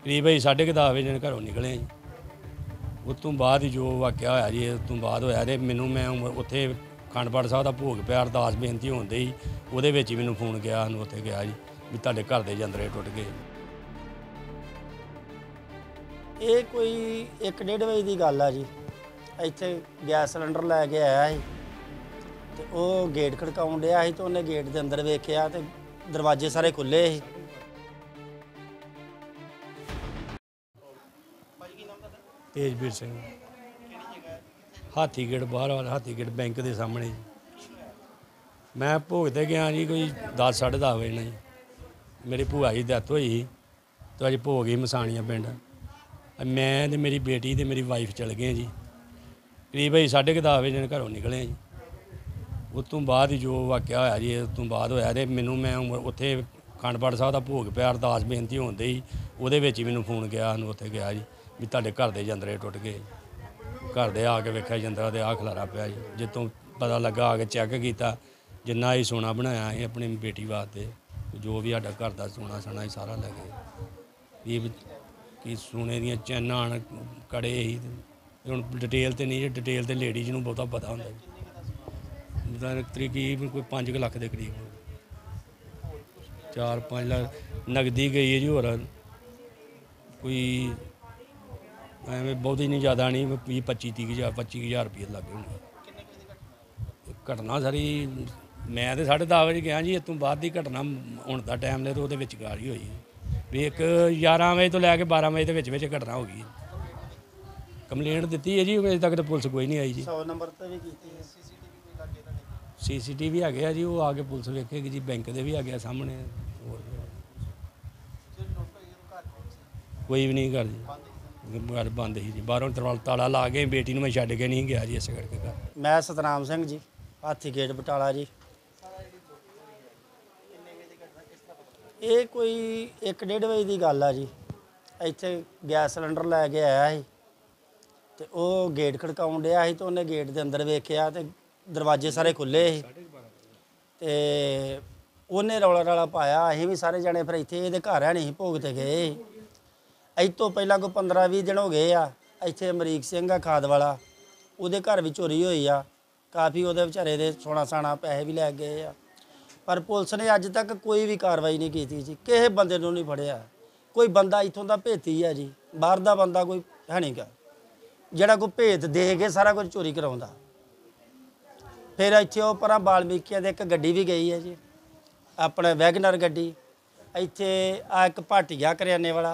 करीब ही 10:30 ਵਜੇ घरों निकले जी। उस तो बाद ही जो वाक़या होया जी उस तो बाद होया तो मैनू मैं उत्थे अखंड पाठ साहब का भोग पिया अरदास बेनती होंदे ही उहदे विच ही मैनू फोन गया उत्थे गया जी भी तुहाडे घर दे जंदरे टुट गए। ਇਹ ਕੋਈ 1-1:30 ਵਜੇ ਦੀ ਗੱਲ ਆ ਜੀ। ਇੱਥੇ ਗੈਸ ਸਿਲੰਡਰ ਲੈ ਕੇ ਆਇਆ ਸੀ ਤੇ ਉਹ ਗੇਟ ਖੜਕਾਉਣ ਡਿਆ ਸੀ ਤੇ ਉਹਨੇ ਗੇਟ ਦੇ ਅੰਦਰ ਵੇਖਿਆ ਤੇ ਦਰਵਾਜ਼ੇ ਸਾਰੇ ਖੁੱਲੇ ਸੀ। तेजवीर सिंह हाथीगेट बाहर वाला हाथीगेट बैंक के सामने जी। मैं भोग ते गया जी कोई 10 10:30 बजे ना जी। मेरी भूआ जी डैथ हुई तो अज भोग ही मसाणिया पिंड मैं तो मेरी बेटी तो मेरी वाइफ चल गए जी। करीब ही 10:30 बजे घरों निकले जी। उस तो बाद ही जो वाक़या होया जी उस तो बाद होया तो मैनू मैं उत्थे अखंड पाठ साहब का भोग पिया अरदास बेनती होंदे ही उहदे विच ही मैनू फोन गया उत्थे गया जी भी तुहाडे घर दे जंदरे टुट गए। घर दे आके वेख्या जंदरा तो आ खलारा पिया जी। जितों पता लगा आके चैक किया जिन्ना ही सोना बनाया ही अपनी बेटी वास्ते जो भी साडा घर का सोना सना ही सारा ले गए। कि सोने दियां चैनां कड़े ही हुण डिटेल तो नहीं डिटेल तो लेडीज़ नूं बहुता पता होंदा तकरीबन कोई 5 लाख के करीब 4-5 लाख नगदी गई है जी। होर कोई एवं बहुत ही नहीं ज़्यादा नहीं 25-30 रुपये लगे होंगे। घटना सारी मैं तो 10:30 बजे गया जी। इस तो बाद की घटना हुण दा टाइम ले तो वो विचकार ही हुई भी एक 11 बजे तो लैके 12 बजे के घटना हो गई। कंप्लेंट दी है जी अजे तक तो पुलिस कोई नहीं आई जी। 100 नंबर ते भी कीती है। CCTV है जी वो आके पुलिस वेखेगी जी। बैंक के भी आ गया सामने कोई भी नहीं घर जी घर बंद ही जी। बाहरों ताला ला के बेटी मैं छड्ड के नहीं गया जी इस करके घर। मैं सतनाम सिंह जी हाथीगेट बटाला जी। ਇਹ ਕੋਈ 1-1:30 ਵਜੇ ਦੀ ਗੱਲ ਆ ਜੀ। ਇੱਥੇ ਗੈਸ ਸਿਲੰਡਰ ਲੈ ਕੇ ਆਇਆ ਸੀ ਤੇ ਉਹ ਗੇਟ ਖੜਕਾਉਣ ਡਿਆ ਸੀ ਤੇ ਉਹਨੇ ਗੇਟ ਦੇ ਅੰਦਰ ਵੇਖਿਆ ਤੇ ਦਰਵਾਜ਼ੇ ਸਾਰੇ ਖੁੱਲੇ ਸੀ ਤੇ ਉਹਨੇ ਰੌਲਾ ਪਾਇਆ। ਅਸੀਂ ਵੀ ਸਾਰੇ ਜਣੇ ਫਿਰ ਇੱਥੇ ਇਹਦੇ ਘਰ ਆ ਨਹੀਂ ਭੋਗ ਤੇ ਗਏ। ਅੱਜ ਤੋਂ ਪਹਿਲਾਂ ਕੋਈ 15-20 ਦਿਨ ਹੋ ਗਏ ਆ ਇੱਥੇ ਅਮਰੀਕ ਸਿੰਘ ਆ ਖਾਦ ਵਾਲਾ ਉਹਦੇ ਘਰ ਵੀ ਚੋਰੀ ਹੋਈ ਆ। ਕਾਫੀ ਉਹਦੇ ਵਿਚਾਰੇ ਦੇ ਸੋਨਾ ਸਾਣਾ ਪੈਸੇ ਵੀ ਲੈ ਗਏ ਆ पर पुलिस ने अज तक कोई भी कार्रवाई नहीं की जी। किसी बंदे नहीं फड़िया। कोई बंदा इतों का भेती है जी बाहर का बंदा कोई है नहीं गा जोड़ा कोई भेत दे के सारा कुछ चोरी करा। फिर इतने वो पर बाल्मीकिया एक गड्डी भी गई है जी अपने वैगनर गड्डी। इतने आ एक भाटिया करियाने वाला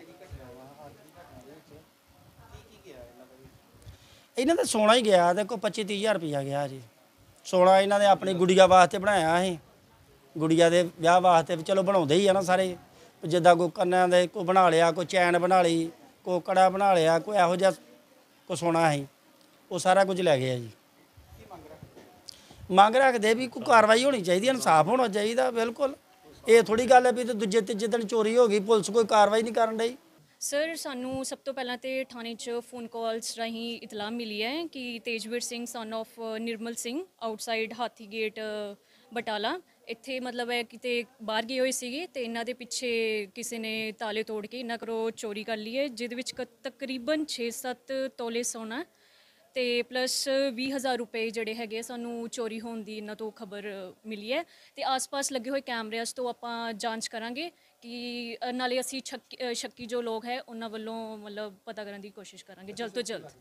इन्हों तो सोना ही गया देखो 25-30 हज़ार रुपया गया जी। सोना इन्होंने अपनी गुड़िया वास्ते बनाया है। गुड़िया के विआह वास्ते चलो बनाते ही है ना सारे जिदा कोई कन्या दे कोई बना लिया कोई चैन बना ली कोई कड़ा बना लिया कोई यहो जहा कोई सोना है वो सारा कुछ लै गया जी। मंग रखते भी कोई कार्रवाई होनी चाहिए इंसाफ होना चाहिए बिल्कुल। ये थोड़ी गल है भी तो दूजे तीजे दिन चोरी हो गई पुलिस कोई कार्रवाई नहीं करन डई। सर सानू सब तो पहला तो थाने च फोन कॉल्स राही इतला मिली है कि Tejveer Singh son of Nirmal Singh outside Hathi gate Batala ਇੱਥੇ ਮਤਲਬ ਹੈ ਕਿਤੇ ਬਾਹਰ ਗਏ ਹੋਏ ਸੀਗੇ ਤੇ ਇਹਨਾਂ ਦੇ ਪਿੱਛੇ ਕਿਸੇ ਨੇ ਤਾਲੇ ਤੋੜ ਕੇ ਇਹਨਾਂ ਕੋਲੋਂ ਚੋਰੀ ਕਰ ਲਈ ਹੈ ਜਿਹਦੇ ਵਿੱਚ ਤਕਰੀਬਨ 6-7 ਤੋਲੇ ਸੋਨਾ ਤੇ ਪਲੱਸ 20,000 ਰੁਪਏ ਜਿਹੜੇ ਹੈਗੇ ਸਾਨੂੰ ਚੋਰੀ ਹੋਣ ਦੀ ਇਹਨਾਂ ਤੋਂ ਖਬਰ ਮਿਲੀ ਹੈ ਤੇ ਆਸ-ਪਾਸ ਲੱਗੇ ਹੋਏ ਕੈਮਰਿਆਂ ਤੋਂ ਆਪਾਂ ਜਾਂਚ ਕਰਾਂਗੇ ਕਿ ਨਾਲੇ ਅਸੀਂ ਸ਼ੱਕੀ ਜੋ ਲੋਕ ਹੈ ਉਹਨਾਂ ਵੱਲੋਂ ਮਤਲਬ ਪਤਾ ਕਰਨ ਦੀ ਕੋਸ਼ਿਸ਼ ਕਰਾਂਗੇ ਜਲਦ ਤੋਂ ਜਲਦ।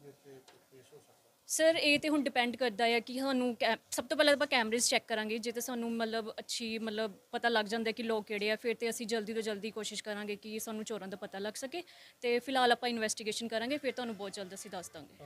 सर ये तो हुण डिपेंड करता है कि सानू सब तो पहले आप कैमरेज चैक करांगे जे तो सानू मतलब अच्छी मतलब पता लग जाता है कि लोग किहड़े आ फिर तो असीं जल्दी तो जल्दी कोशिश करांगे कि सानू चोरां दा पता लग सके तो फिलहाल आप इन्वेस्टिगेशन करांगे फिर तुहानू बहुत जल्द असीं दस दांगे।